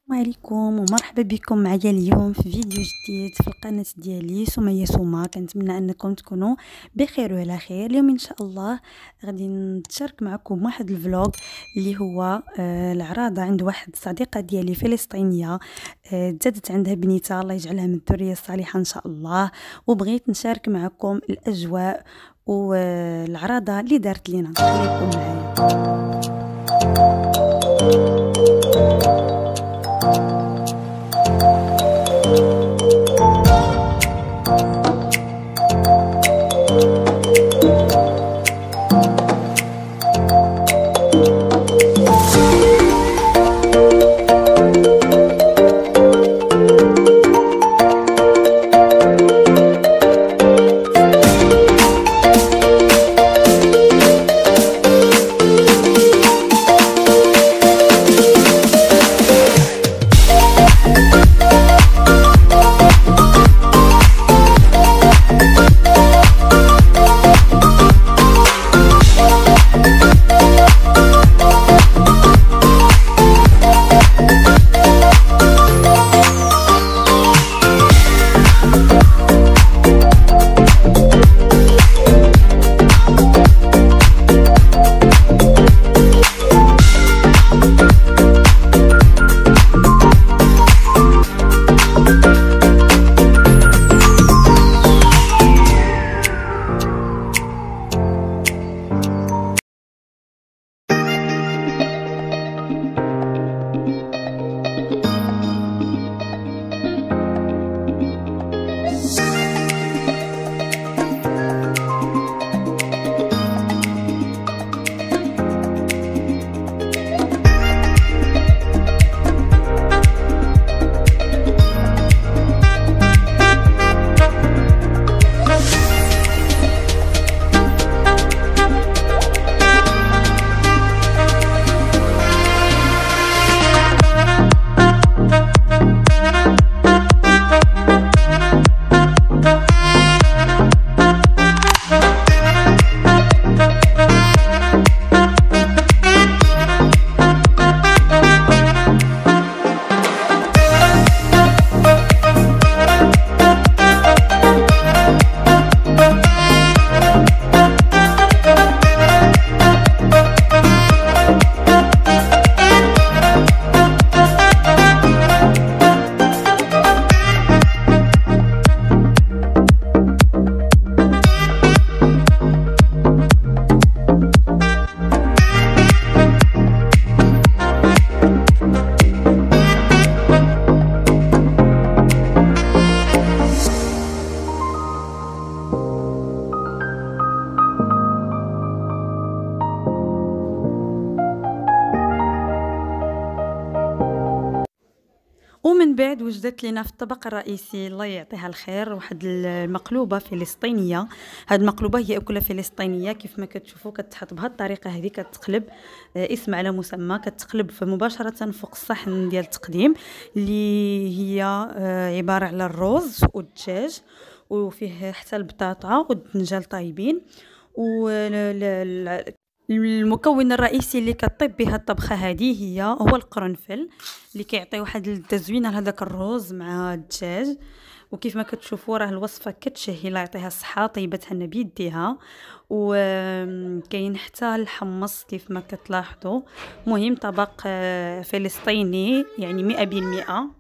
السلام عليكم ومرحبا بكم معايا اليوم في فيديو جديد في القناة ديالي سمية. كنتمنى انكم تكونوا بخير وعلى خير. اليوم ان شاء الله غادي نتشارك معكم واحد الفلوق اللي هو العراضه عند واحد صديقه ديالي فلسطينيه. تزادت عندها بنيتها، الله يجعلها من الذريه الصالحه ان شاء الله. وبغيت نشارك معكم الاجواء والعراضه اللي دارت لينا. خليكم معايا. ومن بعد وجدت لنا في الطبق الرئيسي، الله يعطيها الخير، واحد المقلوبه فلسطينيه. هاد المقلوبه هي اكله فلسطينيه كيف ما كتشوفوا، كتحط بهذه الطريقه هذه، كتقلب اسم على مسمى، كتقلب مباشره فوق الصحن ديال التقديم اللي هي عباره على الرز والدجاج، وفيه حتى البطاطا والدنجال طايبين. المكون الرئيسي اللي كطيب بها الطبخه هذه هو القرنفل، اللي كيعطي واحد التزوينه لهذاك الرز مع الدجاج. وكيف ما كتشوفوا راه الوصفه كتشهي، الله يعطيها الصحه، طيبتها لنا بيديها. وكاين حتى الحمص كيف ما كتلاحظوا. مهم طبق فلسطيني يعني 100%.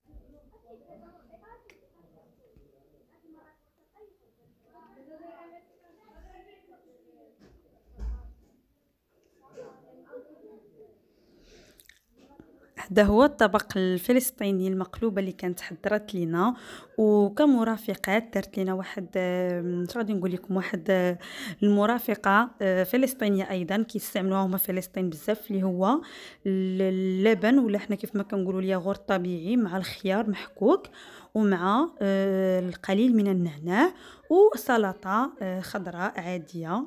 هذا هو الطبق الفلسطيني، المقلوبه اللي كانت حضرت لنا. وكمرافقات درت لنا واحد اش غادي نقول لكم، واحد المرافقه فلسطينيه ايضا كيستعملوها هما فلسطين بزاف، اللي هو اللبن، ولا حنا كيف ما كنقولوا الياغورت طبيعي، مع الخيار محكوك، ومع القليل من النعناع، وسلطه خضراء عاديه.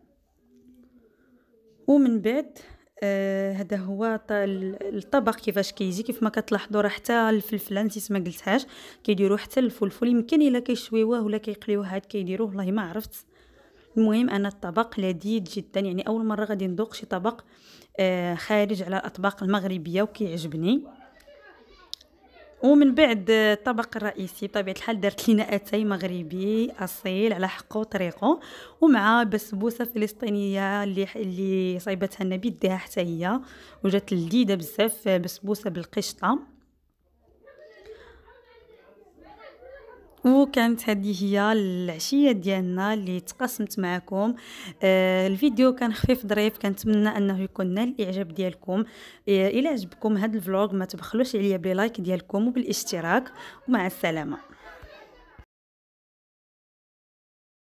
ومن بعد هذا هو الطبق كيفاش كيجي. كيف ما كتلاحظوا راه حتى الفلفله نسيت ما قلتهاش، كيديروا حتى الفلفل، يمكن الا كيشويوه ولا كيقليوه عاد كيديروه، والله ما عرفت. المهم انا الطبق لذيذ جدا، يعني اول مره غادي نذوق شي طبق خارج على الاطباق المغربيه وكيعجبني. ومن بعد الطبق الرئيسي بطبيعة الحال درت لينا اتاي مغربي اصيل على حقه وطريقه، ومع بسبوسه فلسطينيه اللي صايبتها لنا بيديها حتى هي، وجات لذيذه بزاف، بسبوسه بالقشطه. وكانت هذه هي العشيه ديالنا اللي تقاسمت معكم. الفيديو كان خفيف ظريف، كنتمنى انه يكون نال الاعجاب ديالكم. الى عجبكم هذا الفلوغ ما تبخلوش عليا بلايك ديالكم وبالاشتراك، ومع السلامه.